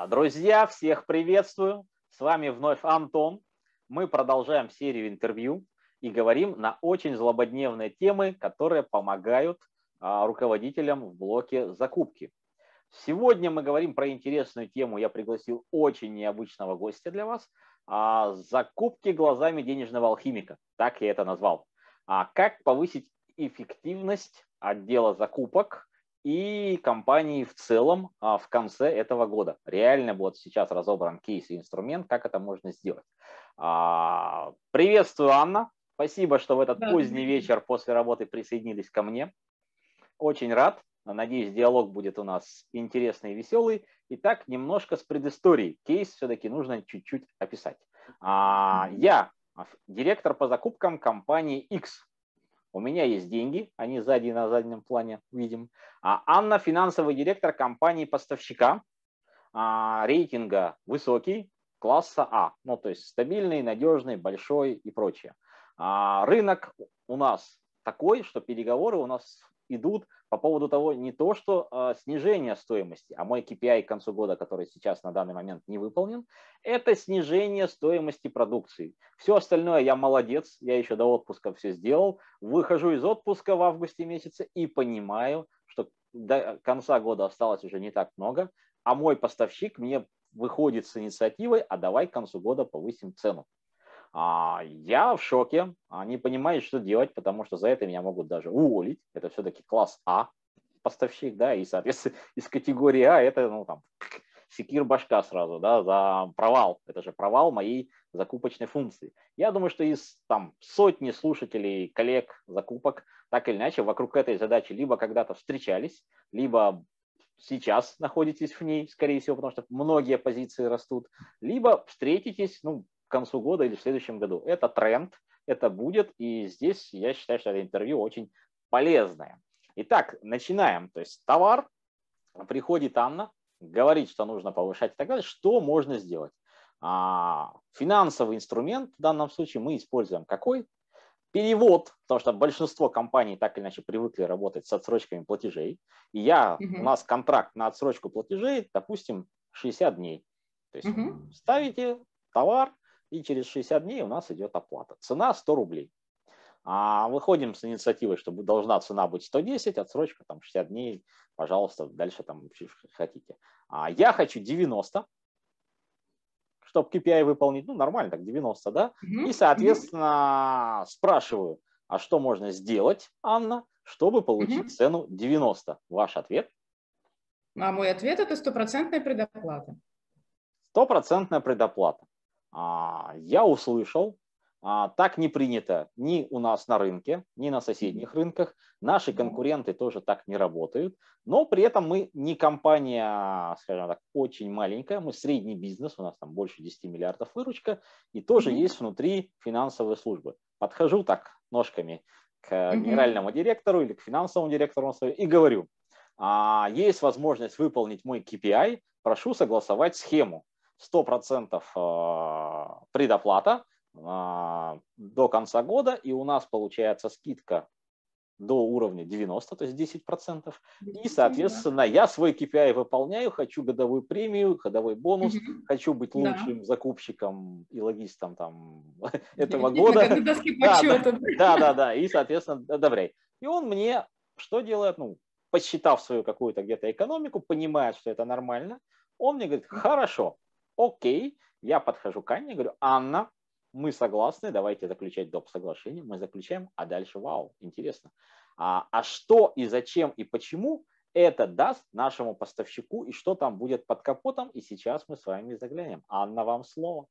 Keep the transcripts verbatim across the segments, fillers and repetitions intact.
Друзья, всех приветствую. С вами вновь Антон. Мы продолжаем серию интервью и говорим на очень злободневные темы, которые помогают руководителям в блоке закупки. Сегодня мы говорим про интересную тему. Я пригласил очень необычного гостя для вас. Закупки глазами денежного алхимика. Так я это назвал. Как повысить эффективность отдела закупок и компании в целом в конце этого года. Реально вот сейчас разобран кейс и инструмент, как это можно сделать. Приветствую, Анна. Спасибо, что в этот да, поздний вечер после работы присоединились ко мне. Очень рад. Надеюсь, диалог будет у нас интересный и веселый. Итак, немножко с предысторией. Кейс все-таки нужно чуть-чуть описать. Я директор по закупкам компании X. У меня есть деньги, они сзади на заднем плане видим. А Анна финансовый директор компании-поставщика, а, рейтинга высокий, класса А. Ну, то есть стабильный, надежный, большой и прочее. А, рынок у нас такой, что переговоры у нас идут по поводу того, не то, что а, снижение стоимости, а мой кей пи ай к концу года, который сейчас на данный момент не выполнен, это снижение стоимости продукции. Все остальное я молодец, я еще до отпуска все сделал. Выхожу из отпуска в августе месяце и понимаю, что до конца года осталось уже не так много, а мой поставщик мне выходит с инициативой, а давай к концу года повысим цену. Я в шоке, не понимаю, что делать, потому что за это меня могут даже уволить. Это все-таки класс А поставщик, да, и, соответственно, из категории А это, ну, там, секир башка сразу, да, за провал. Это же провал моей закупочной функции. Я думаю, что из там сотни слушателей, коллег закупок, так или иначе, вокруг этой задачи либо когда-то встречались, либо сейчас находитесь в ней, скорее всего, потому что многие позиции растут, либо встретитесь, ну, к концу года или в следующем году. Это тренд, это будет, и здесь я считаю, что это интервью очень полезное. Итак, начинаем. То есть товар, приходит Анна, говорит, что нужно повышать и так далее. Что можно сделать? А, финансовый инструмент в данном случае мы используем какой? Перевод, потому что большинство компаний так или иначе привыкли работать с отсрочками платежей. И я, угу. у нас контракт на отсрочку платежей, допустим, шестьдесят дней. То есть угу. ставите товар, и через шестьдесят дней у нас идет оплата. Цена сто рублей. А выходим с инициативой, что должна цена быть сто десять, отсрочка там шестьдесят дней, пожалуйста, дальше там хотите. А я хочу девяносто, чтобы кей пи ай выполнить, ну нормально так, девяносто, да? Mm-hmm. И, соответственно, mm-hmm. спрашиваю, а что можно сделать, Анна, чтобы получить mm-hmm. цену девяносто? Ваш ответ? А мой ответ – это стопроцентная предоплата. Стопроцентная предоплата. А, я услышал. А, так не принято ни у нас на рынке, ни на соседних рынках. Наши конкуренты тоже так не работают. Но при этом мы не компания, скажем так, очень маленькая. Мы средний бизнес, у нас там больше десяти миллиардов выручка. И тоже mm-hmm. есть внутри финансовой службы. Подхожу так ножками к mm-hmm. генеральному директору или к финансовому директору и говорю, а, есть возможность выполнить мой кей пи ай, прошу согласовать схему. сто процентов предоплата до конца года, и у нас получается скидка до уровня девяносто, то есть десять процентов. И, соответственно, я свой кей пи ай выполняю, хочу годовую премию, годовой бонус, mm-hmm. хочу быть лучшим да. закупщиком и логистом там, этого года. Да, да, да, да, да, и, соответственно, одобряй. И он мне что делает? Ну, посчитав свою какую-то где-то экономику, понимает, что это нормально, он мне говорит, хорошо, окей, я подхожу к Анне, говорю, Анна, мы согласны, давайте заключать доп. Соглашение, мы заключаем, а дальше, вау, интересно. А, а что и зачем и почему это даст нашему поставщику и что там будет под капотом, и сейчас мы с вами заглянем. Анна, вам слово.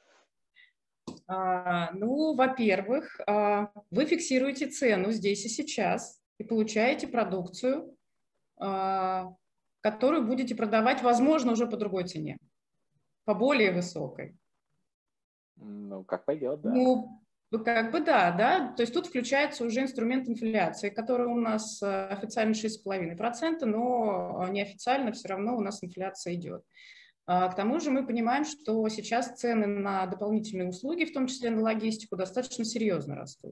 А, ну, во-первых, а, вы фиксируете цену здесь и сейчас и получаете продукцию, а, которую будете продавать, возможно, уже по другой цене, по более высокой. Ну, как пойдет, да. Ну, как бы да, да. То есть тут включается уже инструмент инфляции, который у нас официально шесть целых пять десятых процента, но неофициально все равно у нас инфляция идет. К тому же мы понимаем, что сейчас цены на дополнительные услуги, в том числе на логистику, достаточно серьезно растут.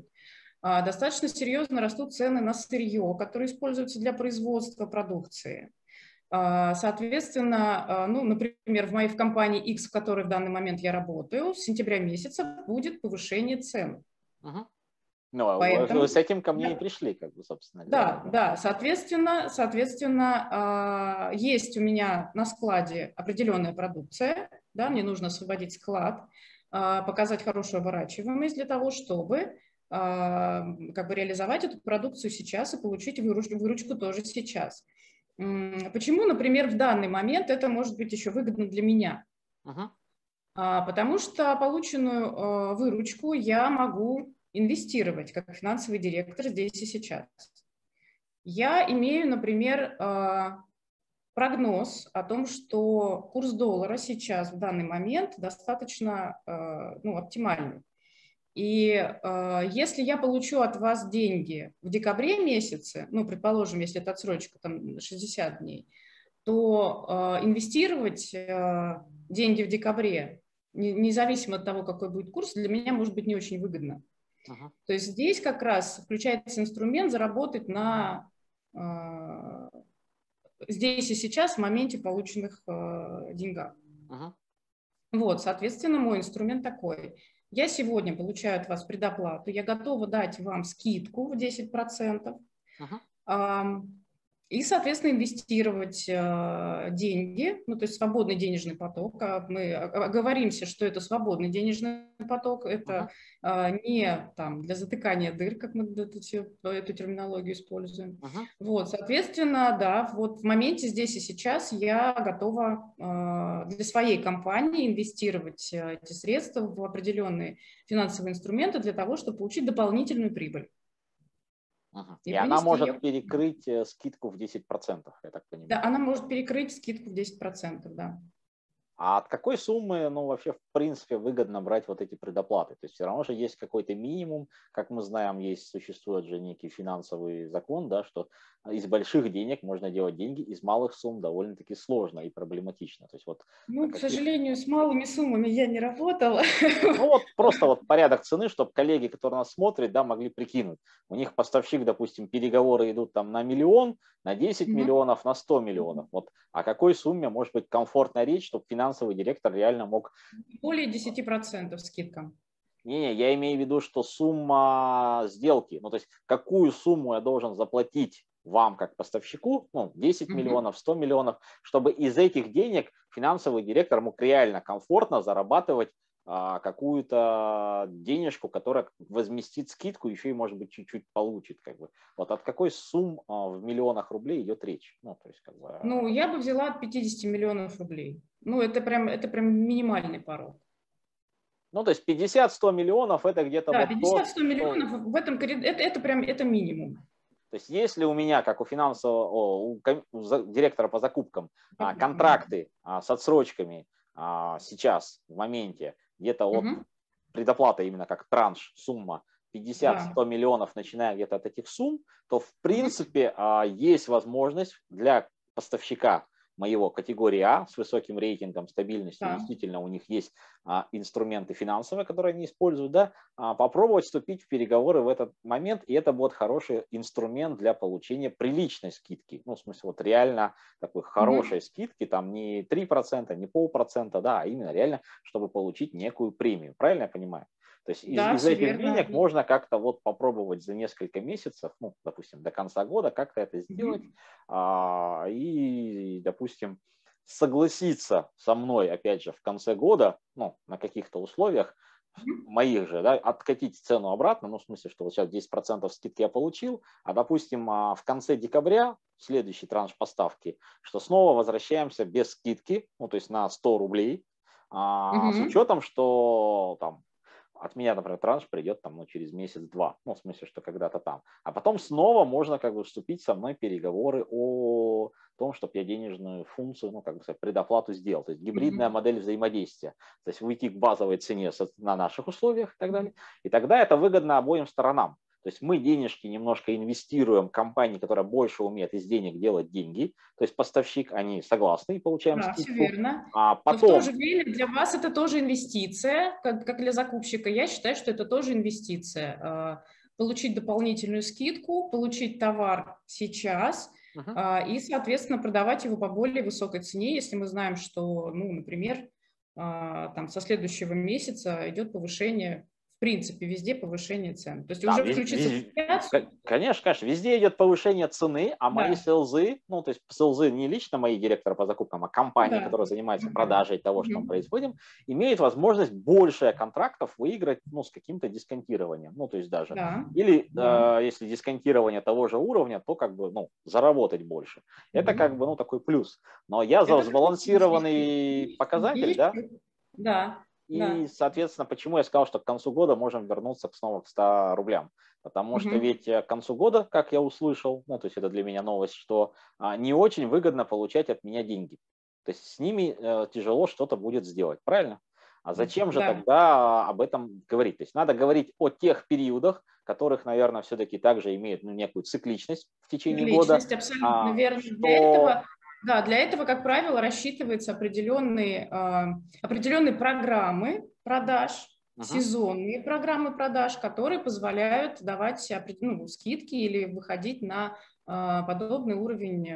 Достаточно серьезно растут цены на сырье, которое используется для производства продукции. Соответственно, ну, например, в моей в компании X, в которой в данный момент я работаю, с сентября месяца будет повышение цен. Угу. Ну, Поэтому, вы с этим ко мне да, и пришли, как бы, собственно да, говоря. да, соответственно, соответственно, есть у меня на складе определенная продукция, да, мне нужно освободить склад, показать хорошую оборачиваемость для того, чтобы как бы реализовать эту продукцию сейчас и получить выручку, выручку тоже сейчас. Почему, например, в данный момент это может быть еще выгодно для меня? Uh-huh. Потому что полученную выручку я могу инвестировать как финансовый директор здесь и сейчас. Я имею, например, прогноз о том, что курс доллара сейчас в данный момент достаточно, ну, оптимальный. И э, если я получу от вас деньги в декабре месяце, ну, предположим, если это отсрочка там шестьдесят дней, то э, инвестировать э, деньги в декабре, не, независимо от того, какой будет курс, для меня может быть не очень выгодно. Uh-huh. То есть здесь как раз включается инструмент заработать на э, здесь и сейчас в моменте полученных э, деньгах. Uh-huh. Вот, соответственно, мой инструмент такой. Я сегодня получаю от вас предоплату, я готова дать вам скидку в десять процентов uh-huh. и, соответственно, инвестировать деньги, ну, то есть свободный денежный поток. Мы оговоримся, что это свободный денежный поток, это uh-huh. не там, для затыкания дыр, как мы эту, эту терминологию используем. Uh-huh. Вот, соответственно, да, вот в моменте здесь и сейчас я готова для своей компании инвестировать эти средства в определенные финансовые инструменты для того, чтобы получить дополнительную прибыль. Ага. И, и она может ее... перекрыть скидку в десять процентов, я так понимаю. Да, она может перекрыть скидку в десять процентов, да. А от какой суммы, ну, вообще, в принципе, выгодно брать вот эти предоплаты? То есть все равно же есть какой-то минимум, как мы знаем, есть, существует же некий финансовый закон, да, что из больших денег можно делать деньги, из малых сумм довольно-таки сложно и проблематично. То есть вот, ну, к каких... сожалению, с малыми суммами я не работала. Ну вот просто вот порядок цены, чтобы коллеги, которые нас смотрят, да, могли прикинуть. У них поставщик, допустим, переговоры идут там на миллион, на десять mm-hmm. миллионов, на сто миллионов. Вот о какой сумме может быть комфортная речь, чтобы финансовый директор реально мог... Более десять процентов скидка. Не-не, я имею в виду, что сумма сделки, ну то есть какую сумму я должен заплатить вам как поставщику, ну, десять миллионов, сто миллионов, чтобы из этих денег финансовый директор мог реально комфортно зарабатывать а, какую-то денежку, которая возместит скидку, еще и, может быть, чуть-чуть получит. Как бы. Вот от какой суммы а, в миллионах рублей идет речь? Ну, то есть, как бы... ну, я бы взяла от пятидесяти миллионов рублей. Ну, это прям, это прям минимальный порог. Ну, то есть пятьдесят-сто миллионов это где-то... Да, вот пятьдесят-сто миллионов в этом это, это прям это минимум. То есть если у меня, как у финансового, о, у, у директора по закупкам, а, контракты а, с отсрочками а, сейчас, в моменте, где-то от угу. предоплата именно как транш, сумма пятьдесят-сто да. миллионов, начиная где-то от этих сумм, то в принципе а, есть возможность для поставщика моего категории А с высоким рейтингом, стабильностью, да. действительно у них есть а, инструменты финансовые, которые они используют, да, а, попробовать вступить в переговоры в этот момент, и это будет хороший инструмент для получения приличной скидки, ну, в смысле, вот реально такой хорошей mm-hmm. скидки, там не три процента, не полпроцента, да, а именно реально, чтобы получить некую премию, правильно я понимаю? То есть да, из, из этих верно. денег можно как-то вот попробовать за несколько месяцев, ну, допустим, до конца года как-то это сделать, mm-hmm. а, и, допустим, согласиться со мной, опять же, в конце года, ну, на каких-то условиях, mm-hmm. моих же, да, откатить цену обратно, ну, в смысле, что вот сейчас десять процентов скидки я получил, а, допустим, в конце декабря, следующий транш поставки, что снова возвращаемся без скидки, ну, то есть на сто рублей, а, mm-hmm. с учетом, что там от меня, например, транш придет там, ну, через месяц-два, ну, в смысле, что когда-то там. А потом снова можно как бы вступить со мной в переговоры о том, чтобы я денежную функцию, ну, как бы сказать, предоплату сделал. То есть гибридная mm-hmm. модель взаимодействия. То есть уйти к базовой цене на наших условиях и так далее. И тогда это выгодно обоим сторонам. То есть мы денежки немножко инвестируем в компании, которая больше умеет из денег делать деньги. То есть поставщик, они согласны и получаем да, скидку. Все верно. А потом... Но в то же время для вас это тоже инвестиция, как, как для закупщика. Я считаю, что это тоже инвестиция. Получить дополнительную скидку, получить товар сейчас, uh-huh. и, соответственно, продавать его по более высокой цене, если мы знаем, что, ну, например, там со следующего месяца идет повышение, в принципе, везде повышение цен. То есть да, уже вез, включиться вез, в инфляцию. Конечно, конечно, везде идет повышение цены, а мои Да. селзы, ну, то есть селзы не лично мои директоры по закупкам, а компании, Да. которые занимаются Uh-huh. продажей того, что Uh-huh. мы производим, имеют возможность больше контрактов выиграть, ну, с каким-то дисконтированием. Ну, то есть даже. Да. Или Да. э, если дисконтирование того же уровня, то как бы, ну, заработать больше. Uh-huh. Это как бы, ну, такой плюс. Но я за сбалансированный показатель, да? Да. И, да. соответственно, почему я сказал, что к концу года можем вернуться снова к ста рублям. Потому угу. что ведь к концу года, как я услышал, ну, то есть это для меня новость, что а, не очень выгодно получать от меня деньги. То есть с ними э, тяжело что-то будет сделать, правильно? А зачем же да. тогда об этом говорить? То есть надо говорить о тех периодах, которых, наверное, все-таки также имеют ну, некую цикличность в течение цикличность, года. Абсолютно а, верно. Что... Для этого... Да, для этого, как правило, рассчитываются определенные, э, определенные программы продаж, uh-huh. сезонные программы продаж, которые позволяют давать ну, скидки или выходить на э, подобный уровень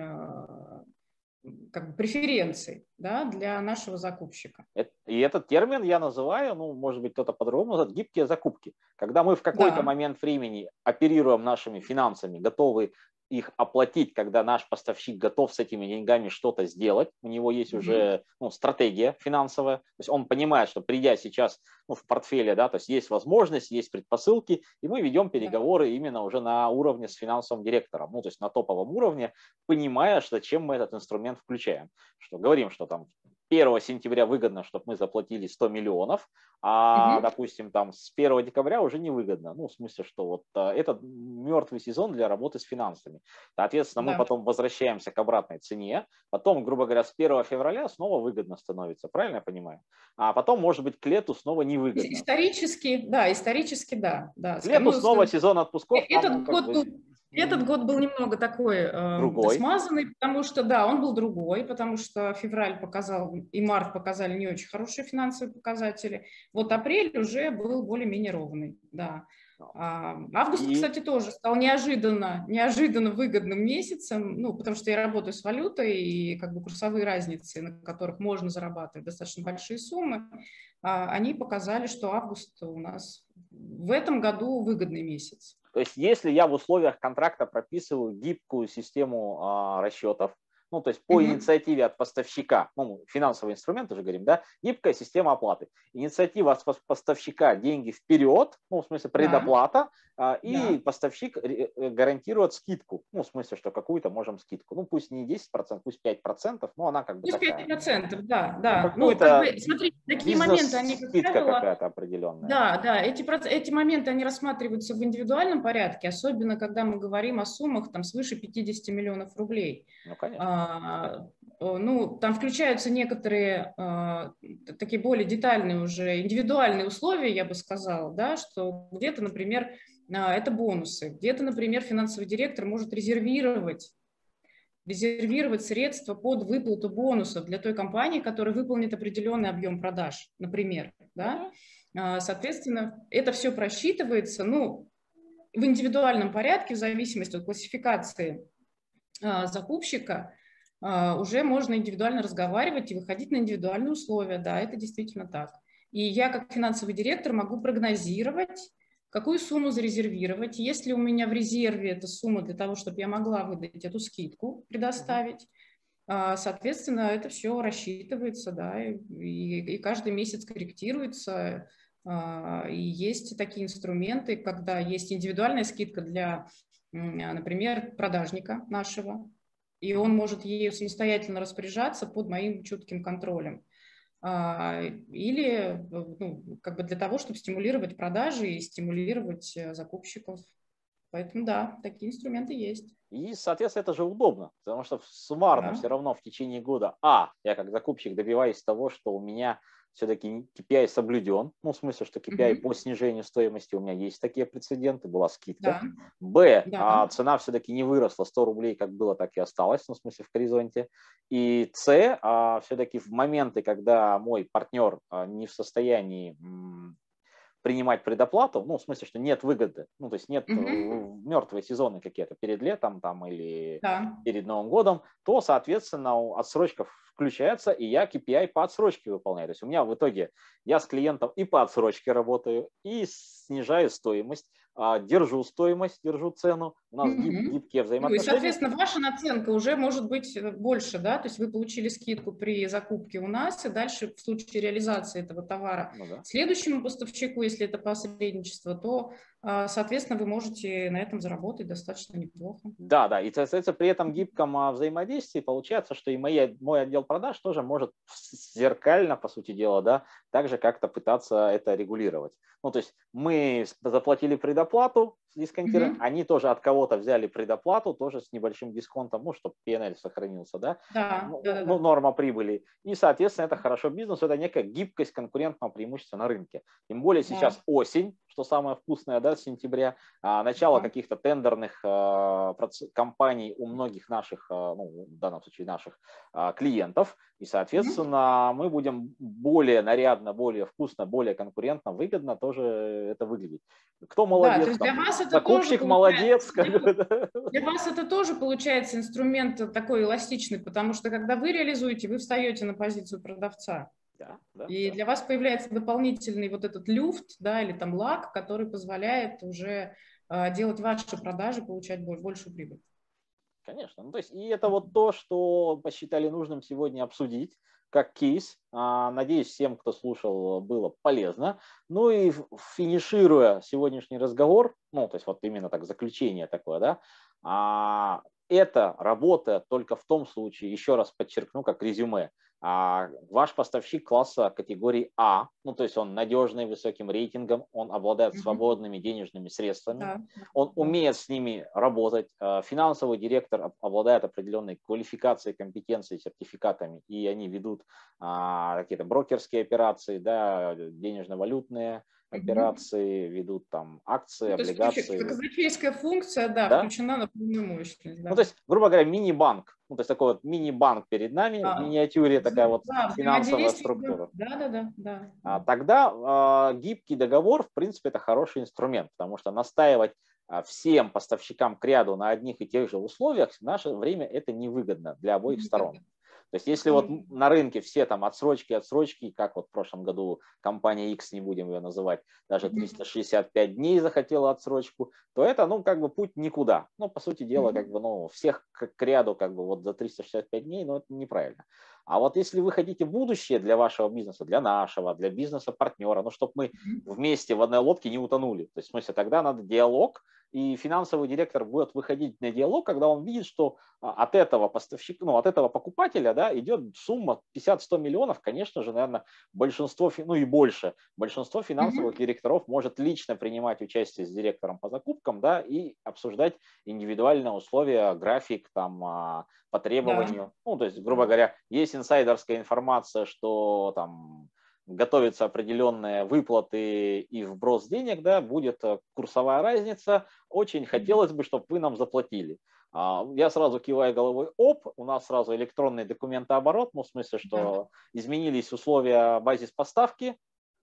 э, как бы преференций, да, для нашего закупщика. И этот термин я называю, ну, может быть, кто-то по-другому называет, гибкие закупки. Когда мы в какой-то да. момент времени оперируем нашими финансами, готовы их оплатить, когда наш поставщик готов с этими деньгами что-то сделать, у него есть mm-hmm. уже ну, стратегия финансовая, то есть он понимает, что придя сейчас ну, в портфеле, да, то есть есть возможность, есть предпосылки, и мы ведем переговоры yeah. именно уже на уровне с финансовым директором, ну, то есть на топовом уровне, понимая, что чем мы этот инструмент включаем, что говорим, что там первого сентября выгодно, чтобы мы заплатили сто миллионов, а, угу. допустим, там с первого декабря уже невыгодно. Ну, в смысле, что вот а, это мертвый сезон для работы с финансами. Соответственно, да. мы потом возвращаемся к обратной цене. Потом, грубо говоря, с первого февраля снова выгодно становится. Правильно я понимаю? А потом, может быть, к лету снова невыгодно. Исторически, да, исторически, да. да. К лету ну, снова сезон отпусков. Этот нам, год бы... был... Этот год был немного такой э, смазанный, потому что, да, он был другой, потому что февраль показал и март показали не очень хорошие финансовые показатели. Вот апрель уже был более-менее ровный, да. А, август, и... кстати, тоже стал неожиданно, неожиданно выгодным месяцем, ну, потому что я работаю с валютой, и как бы курсовые разницы, на которых можно зарабатывать достаточно большие суммы, а, они показали, что август у нас в этом году выгодный месяц. То есть если я в условиях контракта прописываю гибкую систему а, расчетов, ну, то есть по mm-hmm. инициативе от поставщика, ну, финансовый инструмент, уже говорим, да, гибкая система оплаты. Инициатива от поставщика деньги вперед, ну, в смысле предоплата, да. и да. поставщик гарантирует скидку, ну, в смысле, что какую-то можем скидку. Ну, пусть не десять процентов, пусть пять процентов, но она как бы пусть такая. пять процентов, да, да. Ну, как бы, смотри, такие моменты, они, как скидка правило, какая-то определенная. Да, да, эти, эти моменты, они рассматриваются в индивидуальном порядке, особенно когда мы говорим о суммах там свыше пятидесяти миллионов рублей. Ну, конечно. А, ну, там включаются некоторые а, такие более детальные уже индивидуальные условия, я бы сказала, да, что где-то, например, а, это бонусы, где-то, например, финансовый директор может резервировать резервировать средства под выплату бонусов для той компании, которая выполнит определенный объем продаж, например, да. Соответственно, это все просчитывается, ну, в индивидуальном порядке, в зависимости от классификации закупщика, уже можно индивидуально разговаривать и выходить на индивидуальные условия. Да, это действительно так. И я, как финансовый директор, могу прогнозировать, какую сумму зарезервировать, есть ли у меня в резерве эта сумма для того, чтобы я могла выдать эту скидку, предоставить. Соответственно, это все рассчитывается, да, и, и каждый месяц корректируется. И есть такие инструменты, когда есть индивидуальная скидка для, например, продажника нашего, и он может ею самостоятельно распоряжаться под моим чутким контролем. Или ну, как бы для того, чтобы стимулировать продажи и стимулировать закупщиков. Поэтому да, такие инструменты есть. И, соответственно, это же удобно, потому что суммарно да. все равно в течение года, а, я как закупщик добиваюсь того, что у меня все-таки кей пи ай соблюден, ну, в смысле, что кей пи ай mm-hmm. по снижению стоимости у меня есть такие прецеденты, была скидка. Да. Б, да. а, цена все-таки не выросла, сто рублей как было, так и осталось, ну, в смысле, в горизонте. И С, а, все-таки в моменты, когда мой партнер а, не в состоянии м, принимать предоплату, ну, в смысле, что нет выгоды, ну, то есть нет Мгм. мертвые сезоны какие-то перед летом там или Да. перед Новым годом, то, соответственно, отсрочка включается, и я кей пи ай по отсрочке выполняю. То есть у меня в итоге я с клиентом и по отсрочке работаю, и снижаю стоимость, держу стоимость, держу цену, у нас гиб, Мгм. гибкие Ну и, взаимоотношения. соответственно, ваша наценка уже может быть больше, да, то есть вы получили скидку при закупке у нас, и дальше в случае реализации этого товара Ну, да. следующему поставщику, если это посредничество, то, соответственно, вы можете на этом заработать достаточно неплохо. Да, да, и, соответственно, при этом гибком взаимодействии получается, что и мои, мой отдел продаж тоже может зеркально, по сути дела, да, также как-то пытаться это регулировать. Ну, то есть мы заплатили предоплату, дисконтируем, Мгм. они тоже от кого-то взяли предоплату, тоже с небольшим дисконтом, ну, чтобы пи эн эл сохранился, да, Да, ну, да, да, ну, да. норма прибыли. И, соответственно, это хорошо бизнесу, это некая гибкость конкурентного преимущества на рынке. Тем более Да. сейчас осень, что самое вкусное, да, с сентября, начало Да. каких-то тендерных компаний у многих наших, ну, в данном случае наших клиентов, и, соответственно, мы будем более нарядно, более вкусно, более конкурентно, выгодно тоже это выглядеть. Кто Да, то молодец, есть для там, вас это тоже закупщик получается, молодец, как бы, да. для вас это тоже получается инструмент такой эластичный, потому что когда вы реализуете, вы встаете на позицию продавца. Да, да, И да. для вас появляется дополнительный вот этот люфт, да, или там лак, который позволяет уже э, делать ваши продажи, получать больше, большую прибыль. Конечно. Ну, то есть, и это вот то, что посчитали нужным сегодня обсудить как кейс. А, надеюсь, всем, кто слушал, было полезно. Ну и финишируя сегодняшний разговор, ну, то есть вот именно так заключение такое, да, а, это работа только в том случае, еще раз подчеркну, как резюме, а, ваш поставщик класса категории А, ну, то есть он надежный, высоким рейтингом, он обладает Мгм. свободными денежными средствами, Да, да, он да. умеет с ними работать, финансовый директор обладает определенной квалификацией, компетенцией, сертификатами, и они ведут а, какие-то брокерские операции, да, денежно-валютные Мгм. операции, ведут там акции, Ну, то есть облигации, казначейская функция, да, да. включена на полную мощность, Ну, то да. есть, грубо говоря, мини-банк, ну, то есть такой вот мини-банк перед нами, в А, миниатюре такая вза- вот да, финансовая взаимодействие, структура. да, да, да, да, А, да. тогда а, гибкий договор, в принципе, это хороший инструмент, потому что настаивать а, всем поставщикам к ряду на одних и тех же условиях в наше время это невыгодно для обоих сторон. Невыгодно. То есть если вот Абсолютно. на рынке все там отсрочки, отсрочки, как вот в прошлом году компания X, не будем ее называть, даже Мгм. триста шестьдесят пять дней захотела отсрочку, то это, ну, как бы путь никуда. Ну, по сути дела, как Мгм. бы, ну, всех к, к ряду, как бы, вот за триста шестьдесят пять дней, ну, это неправильно. А вот если вы хотите будущее для вашего бизнеса, для нашего, для бизнеса партнера, ну, чтобы мы Мгм. вместе в одной лодке не утонули. То есть, в смысле, тогда надо диалог, и финансовый директор будет выходить на диалог, когда он видит, что от этого поставщика, ну, от этого покупателя, да, идет сумма пятьдесят-сто миллионов, конечно же, наверное, большинство, ну и больше, большинство финансовых Мгм. директоров может лично принимать участие с директором по закупкам, да, и обсуждать индивидуальные условия, график, там, по Да, требованию. Ну, то есть, грубо да. говоря, есть инсайдерская информация, что там готовятся определенные выплаты и вброс денег, да, будет курсовая разница, очень Мгм. хотелось бы, чтобы вы нам заплатили. Я сразу киваю головой, оп, у нас сразу электронный документооборот, ну, в смысле, Да. что изменились условия базис поставки,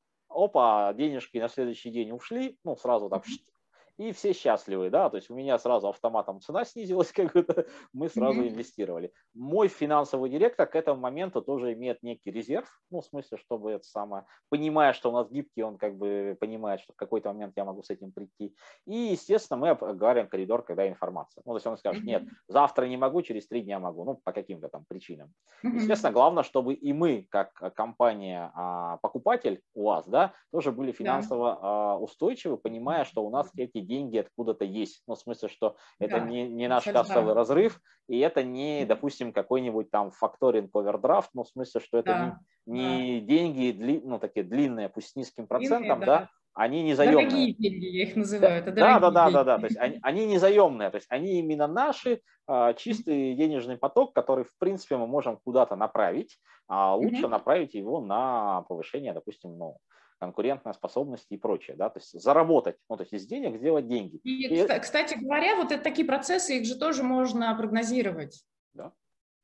опа, денежки на следующий день ушли, ну, сразу так, Мгм. и все счастливы, да, то есть у меня сразу автоматом цена снизилась, как бы мы сразу Мгм. инвестировали. Мой финансовый директор к этому моменту тоже имеет некий резерв, ну, в смысле, чтобы это самое, понимая, что у нас гибкий, он как бы понимает, что в какой-то момент я могу с этим прийти. И, естественно, мы обговариваем коридор, когда информация. Ну, то есть он скажет, нет, Мгм. завтра не могу, через три дня могу, ну, по каким-то там причинам. Естественно, Мгм. главное, чтобы и мы, как компания, покупатель у вас, да, тоже были Да. финансово устойчивы, понимая, что у нас эти деньги откуда-то есть. Ну, в смысле, что это Да. не, не наш Абсолютно. кассовый Да. разрыв, и это не, допустим, какой-нибудь там факторинг, овердрафт, ну, в смысле, что это не, Да. Да. не деньги, дли, ну, такие длинные, пусть с низким Длинные, процентом, да, да. они не заемные. Дорогие деньги, я их Да, называю. Это да, да, дорогие да, да, да. То есть деньги. они, они не заемные, то есть они именно наши, а, чистый денежный поток, который, в принципе, мы можем куда-то направить, а лучше Мгм. направить его на повышение, допустим, ну, конкурентной способности и прочее, да, то есть заработать, ну, то есть из денег сделать деньги. И, И, кста- кстати говоря, вот это такие процессы, их же тоже можно прогнозировать. да.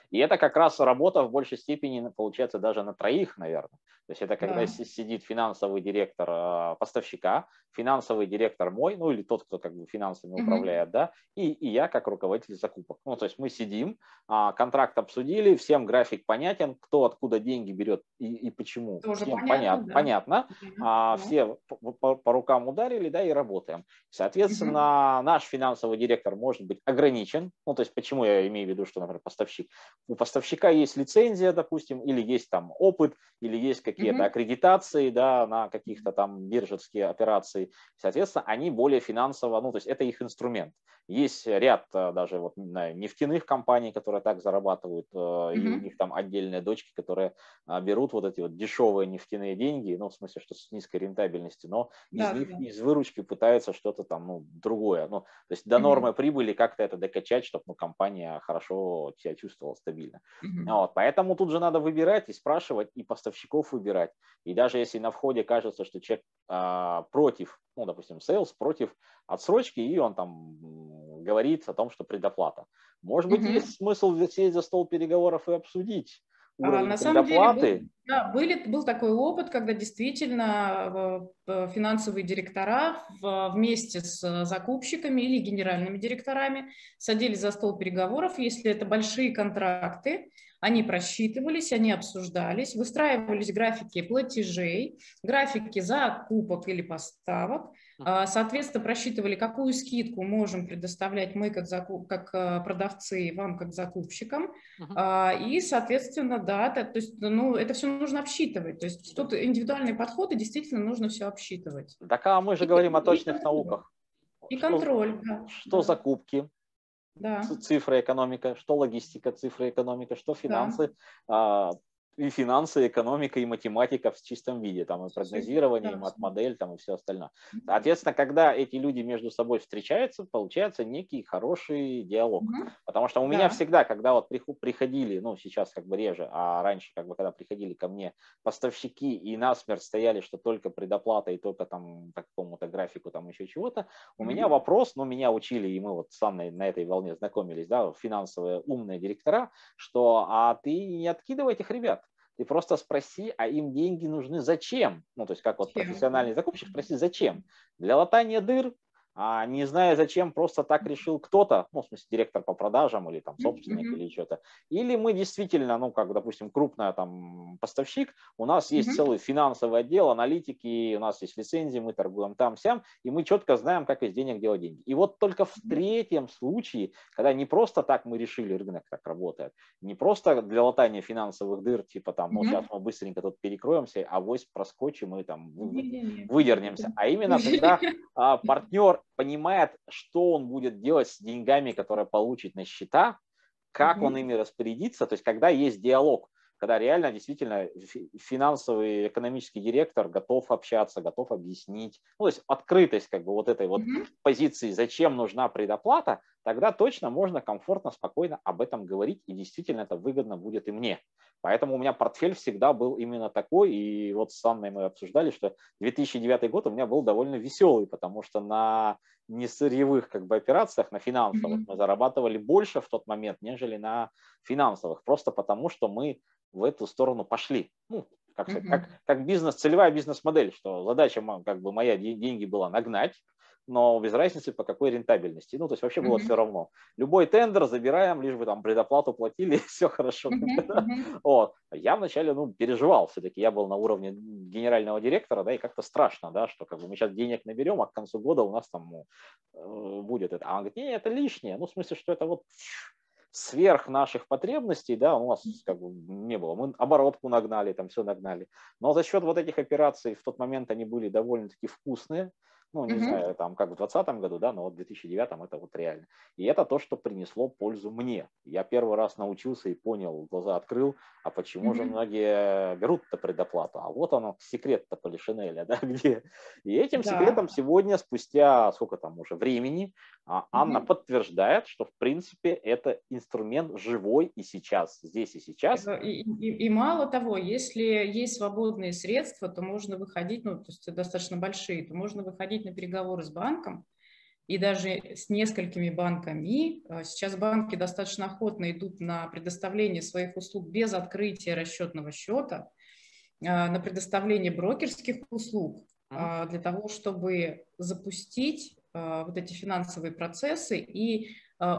И это как раз работа в большей степени получается даже на троих, наверное. То есть это когда Да. сидит финансовый директор поставщика, финансовый директор мой, ну или тот, кто как бы финансами Мгм. управляет, да, и, и я как руководитель закупок. Ну, то есть мы сидим, контракт обсудили, всем график понятен, кто откуда деньги берет и, и почему. Тоже Всем понятно, понят, да. понятно. Да, А, да. все по, по, по рукам ударили, да, и работаем. Соответственно, Мгм. наш финансовый директор может быть ограничен. Ну, то есть почему я имею в виду, что, например, поставщик. У поставщика есть лицензия, допустим, или есть там опыт, или есть какие-то Мгм. аккредитации, да, на каких-то там биржевские операции. Соответственно, они более финансово, ну, то есть это их инструмент. Есть ряд даже вот, не знаю, нефтяных компаний, которые так зарабатывают, и у Мгм. них там отдельные дочки, которые берут вот эти вот дешевые нефтяные деньги, ну, в смысле, что с низкой рентабельностью, но из Да, них, да. из выручки пытаются что-то там, ну, другое. Ну, то есть до Мгм. нормы прибыли как-то это докачать, чтобы, ну, компания хорошо себя чувствовала стабильно. Мгм. Вот, поэтому тут же надо выбирать и спрашивать, и поставщиков выбирать. И даже если на входе кажется, что человек а, против, ну, допустим, sales, против отсрочки, и он там говорит о том, что предоплата. Может быть, Мгм. есть смысл сесть за стол переговоров и обсудить А уровень на самом деле был, предоплаты. да, были, был такой опыт, когда действительно э, финансовые директора в- вместе с закупщиками или генеральными директорами садились за стол переговоров. Если это большие контракты, они просчитывались, они обсуждались, выстраивались графики платежей, графики закупок или поставок. А, Соответственно, просчитывали, какую скидку можем предоставлять мы как, закуп, как э, продавцы, вам как закупщикам. Мгм. А, И, соответственно, да, то, то есть, ну, это все нужно обсчитывать. То есть Да. тут индивидуальный подход, и действительно нужно все обсчитывать. Так, а мы же И, говорим о и точных контроль, науках. и Что, контроль, да, что да, закупки, да, цифры экономика, что логистика, цифры экономика, что да. финансы, а, и финансы, экономика, и математика в чистом виде, там и Всё, прогнозирование, и да, всё. мат-модель, там и все остальное. Соответственно, когда эти люди между собой встречаются, получается некий хороший диалог. Мгм. Потому что у меня Да. всегда, когда вот приходили, ну сейчас как бы реже, а раньше, как бы когда приходили ко мне поставщики и насмерть стояли, что только предоплата и только там по какому-то графику, там еще чего-то, у меня Мгм. вопрос, ну меня учили, и мы вот с Анной на этой волне знакомились, да, финансовые умные директора, что а ты не откидывай этих ребят. Ты просто спроси, а им деньги нужны зачем? Ну, то есть, как вот Чем? Да. профессиональный закупщик, спроси, зачем? Для латания дыр, а не зная, зачем просто так решил кто-то, ну, в смысле, директор по продажам или там собственник Мгм. или что-то. Или мы действительно, ну, как, допустим, крупная там поставщик, у нас есть Мгм. целый финансовый отдел, аналитики, у нас есть лицензии, мы торгуем там-сям, и мы четко знаем, как из денег делать деньги. И вот только в третьем случае, когда не просто так мы решили, рынок так работает, не просто для латания финансовых дыр, типа там, ну, сейчас Мгм. мы быстренько тут перекроемся, а авось проскочим и там Не-не-не. выдернемся, а именно когда а, партнер понимает, что он будет делать с деньгами, которые получит на счета, как он Мгм. ими распорядится, то есть когда есть диалог, когда реально действительно финансовый экономический директор готов общаться, готов объяснить, ну, то есть открытость как бы вот этой вот Мгм. позиции, зачем нужна предоплата, тогда точно можно комфортно, спокойно об этом говорить, и действительно это выгодно будет и мне. Поэтому у меня портфель всегда был именно такой, и вот с Анной мы обсуждали, что две тысячи девятый год у меня был довольно веселый, потому что на несырьевых как бы операциях, на финансовых, Мгм. мы зарабатывали больше в тот момент, нежели на финансовых, просто потому что мы в эту сторону пошли. Ну, как, сказать, как, Мгм. как бизнес, целевая бизнес-модель, что задача как бы моя деньги была нагнать, но без разницы по какой рентабельности. Ну, то есть вообще было все Мгм. равно. Любой тендер забираем, лишь бы там предоплату платили, все хорошо. Мгм. Мгм. Вот. Я вначале ну, переживал, все-таки я был на уровне генерального директора, да, и как-то страшно, да, что как бы мы сейчас денег наберем, а к концу года у нас там ну, будет это. А он говорит, не, это лишнее. Ну, в смысле, что это вот сверх наших потребностей, да, у нас как бы не было. Мы оборотку нагнали, там все нагнали. Но за счет вот этих операций в тот момент они были довольно-таки вкусные. Ну, не Мгм. знаю, там как в двадцатом году, да, но вот в две тысячи девятом это вот реально. И это то, что принесло пользу мне. Я первый раз научился и понял, глаза открыл, а почему же Мгм. многие берут-то предоплату? А вот оно, секрет-то Полишинеля, да, где. И этим Да. секретом сегодня, спустя сколько там уже времени, Анна Мгм. подтверждает, что в принципе это инструмент живой и сейчас, здесь и сейчас. И, и- и мало того, если есть свободные средства, то можно выходить, ну, то есть достаточно большие, то можно выходить на переговоры с банком и даже с несколькими банками. Сейчас банки достаточно охотно идут на предоставление своих услуг без открытия расчетного счета, на предоставление брокерских услуг для того, чтобы запустить вот эти финансовые процессы. И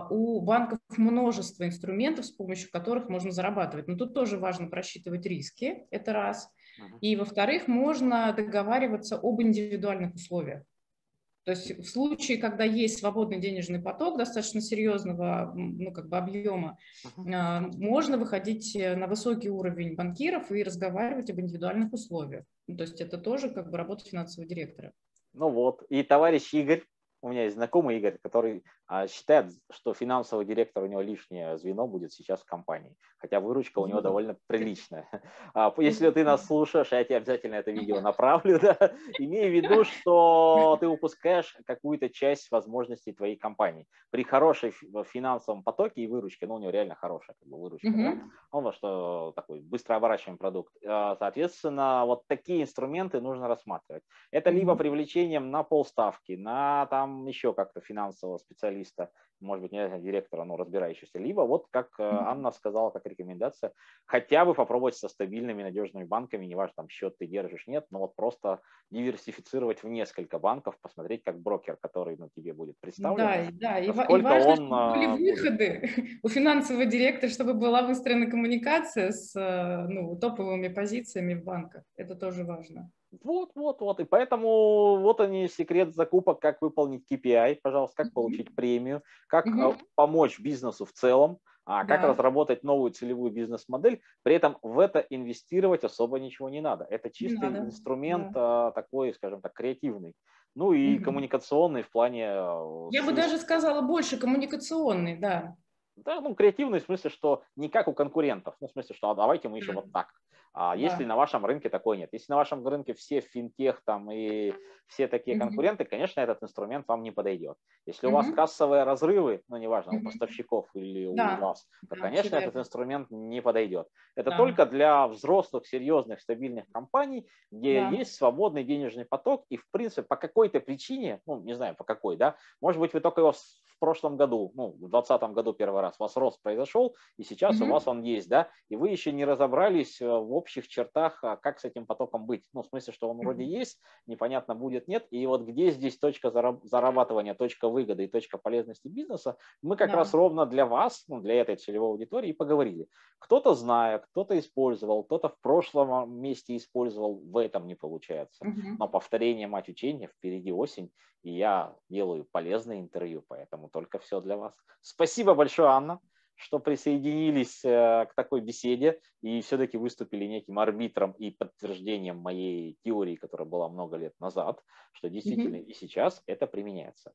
у банков множество инструментов, с помощью которых можно зарабатывать. Но тут тоже важно просчитывать риски, это раз. И, во-вторых, можно договариваться об индивидуальных условиях. То есть в случае, когда есть свободный денежный поток достаточно серьезного, ну, как бы объема, uh-huh. можно выходить на высокий уровень банкиров и разговаривать об индивидуальных условиях. Ну, то есть это тоже как бы работа финансового директора. Ну вот, и товарищ Игорь, у меня есть знакомый Игорь, который а, считает, что финансовый директор у него лишнее звено будет сейчас в компании, хотя выручка у него довольно приличная. А, если ты нас слушаешь, я тебе обязательно это видео направлю, да, имея в виду, что ты упускаешь какую-то часть возможностей твоей компании. При хорошей финансовом потоке и выручке, ну у него реально хорошая как бы, выручка, uh-huh. да? Он во что такой быстро оборачиваемый продукт. Соответственно, вот такие инструменты нужно рассматривать. Это uh-huh. либо привлечением на полставки, на там еще как-то финансового специалиста, может быть, не директора, но разбирающегося, либо вот, как Анна сказала, как рекомендация, хотя бы попробовать со стабильными, надежными банками, неважно, там счет ты держишь, нет, но вот просто диверсифицировать в несколько банков, посмотреть, как брокер, который ну, тебе будет представлен. Да, да, и, и важно, он чтобы были выходы будет. У финансового директора, чтобы была выстроена коммуникация с ну, топовыми позициями в банках, это тоже важно. Вот, вот, вот. И поэтому вот они секрет закупок, как выполнить кей пи ай, пожалуйста, как получить премию, как mm-hmm. помочь бизнесу в целом, а как да. разработать новую целевую бизнес-модель. При этом в это инвестировать особо ничего не надо. Это чистый надо. инструмент да. такой, скажем так, креативный. Ну и mm-hmm. коммуникационный в плане... Я бы даже сказала больше коммуникационный, да. Да, ну, креативный в смысле, что не как у конкурентов. Ну, в смысле, что а давайте мы еще mm-hmm. вот так. А да. Если на вашем рынке такой нет, если на вашем рынке все финтех там и все такие mm-hmm. конкуренты, конечно, этот инструмент вам не подойдет. Если mm-hmm. у вас кассовые разрывы, ну, неважно, mm-hmm. у поставщиков или да. у вас, то, да, конечно, этот инструмент не подойдет. Это да. только для взрослых, серьезных, стабильных компаний, где да. есть свободный денежный поток, и, в принципе, по какой-то причине, ну, не знаю, по какой, да, может быть, вы только его в прошлом году, ну, в двадцатом году первый раз у вас рост произошел, и сейчас mm-hmm. у вас он есть, да, и вы еще не разобрались в общих чертах, как с этим потоком быть. Ну, в смысле, что он mm-hmm. вроде есть, непонятно будет, нет, и вот где здесь точка зарабатывания, точка выгоды и точка полезности бизнеса, мы как yeah. раз ровно для вас, ну, для этой целевой аудитории и поговорили. Кто-то знает, кто-то использовал, кто-то в прошлом месте использовал, в этом не получается. Mm-hmm. Но повторение мать учения, впереди осень, и я делаю полезное интервью, поэтому только все для вас. Спасибо большое, Анна, что присоединились к такой беседе и все-таки выступили неким арбитром и подтверждением моей теории, которая была много лет назад, что действительно mm-hmm. и сейчас это применяется.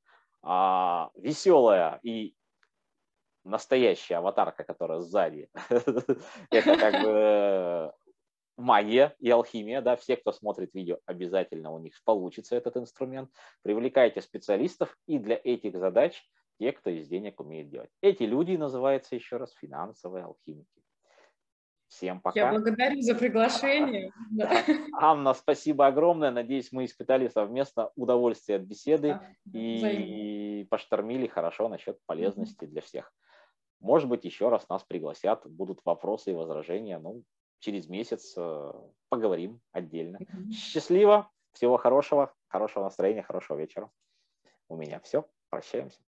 А веселая и настоящая аватарка, которая сзади, это как бы... магия и алхимия, да, все, кто смотрит видео, обязательно у них получится этот инструмент. Привлекайте специалистов и для этих задач те, кто из денег умеет делать. Эти люди называются еще раз финансовые алхимики. Всем пока. Я благодарю за приглашение. Анна, спасибо огромное. Надеюсь, мы испытали совместно удовольствие от беседы да, и взаимно. Поштормили хорошо насчет полезности mm-hmm. для всех. Может быть, еще раз нас пригласят, будут вопросы и возражения. Ну, через месяц э, поговорим отдельно. Mm-hmm. Счастливо, всего хорошего, хорошего настроения, хорошего вечера. У меня все. Прощаемся.